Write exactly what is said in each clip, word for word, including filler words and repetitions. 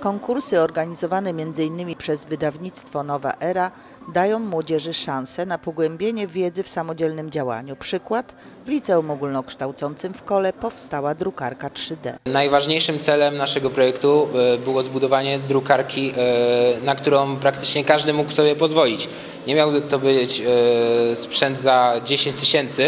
Konkursy organizowane między innymi przez wydawnictwo Nowa Era dają młodzieży szansę na pogłębienie wiedzy w samodzielnym działaniu. Przykład: w Liceum Ogólnokształcącym w Kole powstała drukarka trzy D. Najważniejszym celem naszego projektu było zbudowanie drukarki, na którą praktycznie każdy mógł sobie pozwolić. Nie miał to być sprzęt za dziesięć tysięcy.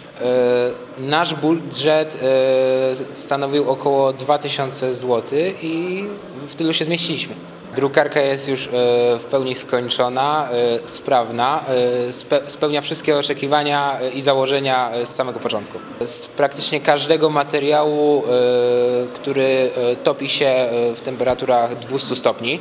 Nasz budżet stanowił około dwa tysiące złotych i w tylu się zmieściliśmy. Drukarka jest już w pełni skończona, sprawna, spełnia wszystkie oczekiwania i założenia z samego początku. Z praktycznie każdego materiału, który topi się w temperaturach dwieście stopni,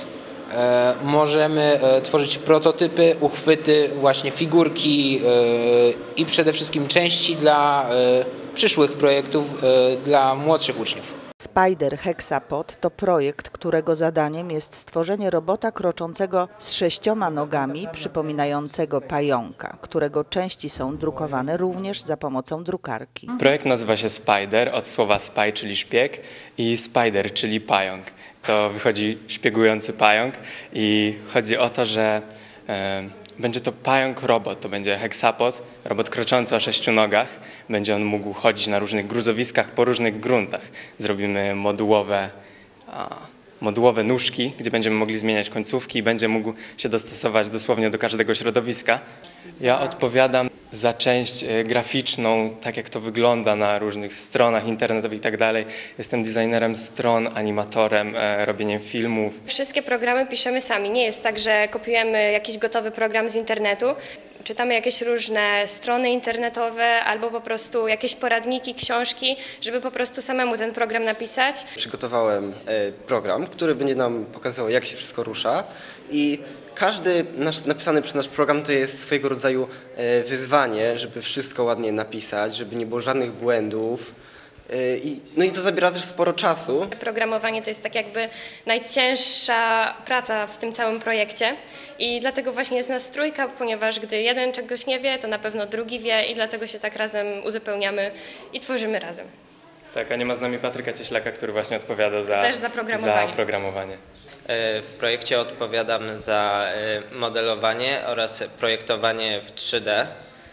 możemy tworzyć prototypy, uchwyty, właśnie figurki i przede wszystkim części dla przyszłych projektów dla młodszych uczniów. Spider Hexapod to projekt, którego zadaniem jest stworzenie robota kroczącego z sześcioma nogami, przypominającego pająka, którego części są drukowane również za pomocą drukarki. Projekt nazywa się Spider, od słowa spy, czyli szpieg, i spider, czyli pająk. To wychodzi szpiegujący pająk i chodzi o to, że e, będzie to pająk robot, to będzie hexapod, robot kroczący o sześciu nogach. Będzie on mógł chodzić na różnych gruzowiskach po różnych gruntach. Zrobimy modułowe, a, modułowe nóżki, gdzie będziemy mogli zmieniać końcówki i będzie mógł się dostosować dosłownie do każdego środowiska. Ja odpowiadam za część graficzną, tak jak to wygląda na różnych stronach internetowych i tak dalej. Jestem designerem stron, animatorem, robieniem filmów. Wszystkie programy piszemy sami. Nie jest tak, że kopiujemy jakiś gotowy program z internetu. Czytamy jakieś różne strony internetowe albo po prostu jakieś poradniki, książki, żeby po prostu samemu ten program napisać. Przygotowałem program, który będzie nam pokazywał, jak się wszystko rusza, i każdy nasz, napisany przez nasz program to jest swojego rodzaju wyzwanie, żeby wszystko ładnie napisać, żeby nie było żadnych błędów. I, no i to zabiera też sporo czasu. Programowanie to jest tak jakby najcięższa praca w tym całym projekcie i dlatego właśnie jest nas trójka, ponieważ gdy jeden czegoś nie wie, to na pewno drugi wie i dlatego się tak razem uzupełniamy i tworzymy razem. Tak, a nie ma z nami Patryka Cieślaka, który właśnie odpowiada za, Też za programowanie. za programowanie. W projekcie odpowiadam za modelowanie oraz projektowanie w trzy D.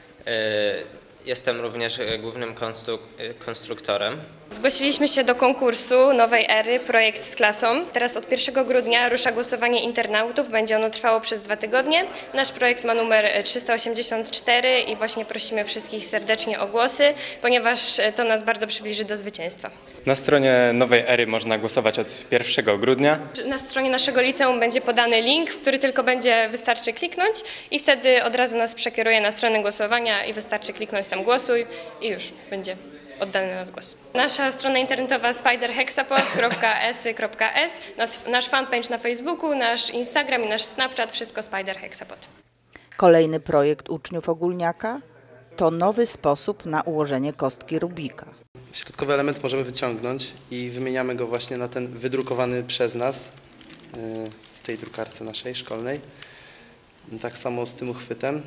Jestem również głównym konstruktorem. Zgłosiliśmy się do konkursu Nowej Ery, projekt z klasą. Teraz od pierwszego grudnia rusza głosowanie internautów, będzie ono trwało przez dwa tygodnie. Nasz projekt ma numer trzysta osiemdziesiąt cztery i właśnie prosimy wszystkich serdecznie o głosy, ponieważ to nas bardzo przybliży do zwycięstwa. Na stronie Nowej Ery można głosować od pierwszego grudnia. Na stronie naszego liceum będzie podany link, w który tylko będzie wystarczy kliknąć i wtedy od razu nas przekieruje na stronę głosowania i wystarczy kliknąć tam głosuj i już będzie oddany nas głos. Nasza strona internetowa spider hexapod kropka e s y kropka s, nasz, nasz fanpage na Facebooku, nasz Instagram i nasz Snapchat, wszystko Spider Hexapod. Kolejny projekt uczniów Ogólniaka to nowy sposób na ułożenie kostki Rubika. Środkowy element możemy wyciągnąć i wymieniamy go właśnie na ten wydrukowany przez nas w tej drukarce naszej szkolnej. Tak samo z tym uchwytem.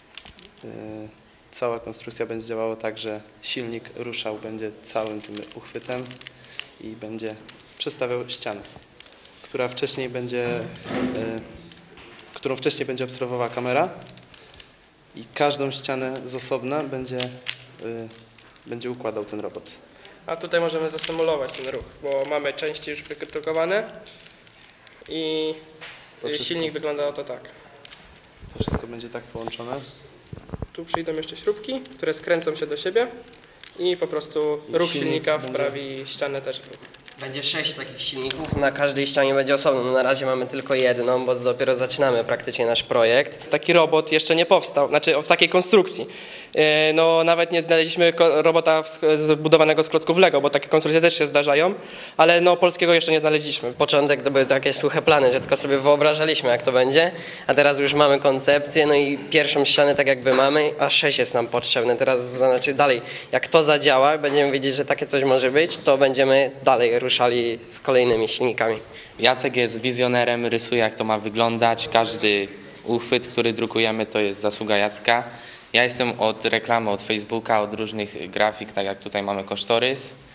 Cała konstrukcja będzie działała tak, że silnik ruszał będzie całym tym uchwytem i będzie przestawiał ścianę, która wcześniej będzie, którą wcześniej będzie obserwowała kamera, i każdą ścianę z osobna będzie, będzie układał ten robot. A tutaj możemy zasymulować ten ruch, bo mamy części już wydrukowane i silnik wygląda oto tak. To wszystko będzie tak połączone. Tu przyjdą jeszcze śrubki, które skręcą się do siebie i po prostu ruch silnika wprawi ścianę też w ruch. Będzie sześć takich silników, na każdej ścianie będzie osobno. No na razie mamy tylko jedną, bo dopiero zaczynamy praktycznie nasz projekt. Taki robot jeszcze nie powstał, znaczy w takiej konstrukcji. No nawet nie znaleźliśmy robota zbudowanego z klocków Lego, bo takie konstrukcje też się zdarzają, ale no polskiego jeszcze nie znaleźliśmy. Początek to były takie suche plany, że tylko sobie wyobrażaliśmy, jak to będzie, a teraz już mamy koncepcję, no i pierwszą ścianę tak jakby mamy, a sześć jest nam potrzebne. Teraz znaczy dalej, jak to zadziała, będziemy wiedzieć, że takie coś może być, to będziemy dalej ruszali z kolejnymi silnikami. Jacek jest wizjonerem, rysuje, jak to ma wyglądać. Każdy uchwyt, który drukujemy, to jest zasługa Jacka. Ja jestem od reklamy, od Facebooka, od różnych grafik, tak jak tutaj mamy kosztorys.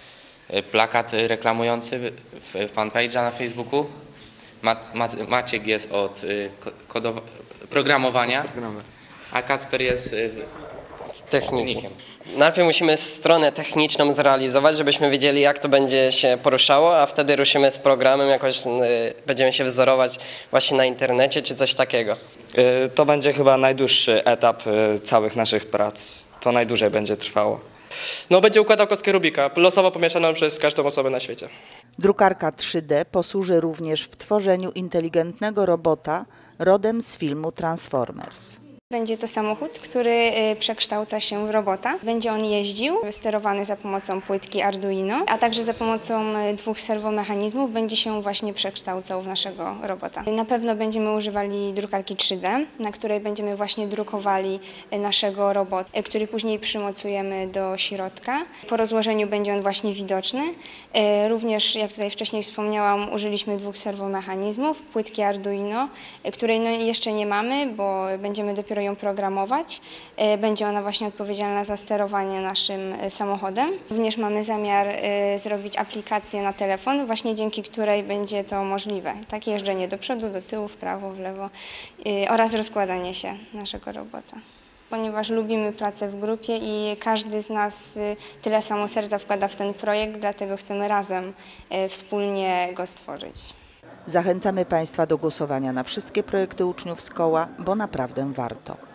plakat reklamujący fanpage'a na Facebooku. Mat, Mat, Maciek jest od kodowa- programowania, a Kacper jest z techniki. Najpierw musimy stronę techniczną zrealizować, żebyśmy wiedzieli, jak to będzie się poruszało, a wtedy ruszymy z programem, jakoś y, będziemy się wzorować właśnie na internecie czy coś takiego. Y, to będzie chyba najdłuższy etap y, całych naszych prac. To najdłużej będzie trwało. No będzie układał kostkę Rubika, losowo pomieszaną przez każdą osobę na świecie. Drukarka trzy D posłuży również w tworzeniu inteligentnego robota rodem z filmu Transformers. Będzie to samochód, który przekształca się w robota. Będzie on jeździł, sterowany za pomocą płytki Arduino, a także za pomocą dwóch serwomechanizmów będzie się właśnie przekształcał w naszego robota. Na pewno będziemy używali drukarki trzy D, na której będziemy właśnie drukowali naszego robota, który później przymocujemy do środka. Po rozłożeniu będzie on właśnie widoczny. Również, jak tutaj wcześniej wspomniałam, użyliśmy dwóch serwomechanizmów, płytki Arduino, której no jeszcze nie mamy, bo będziemy dopiero ją programować. Będzie ona właśnie odpowiedzialna za sterowanie naszym samochodem. Również mamy zamiar zrobić aplikację na telefon, właśnie dzięki której będzie to możliwe. Takie jeżdżenie do przodu, do tyłu, w prawo, w lewo oraz rozkładanie się naszego robota. Ponieważ lubimy pracę w grupie i każdy z nas tyle samo serca wkłada w ten projekt, dlatego chcemy razem wspólnie go stworzyć. Zachęcamy Państwa do głosowania na wszystkie projekty uczniów z koła, bo naprawdę warto.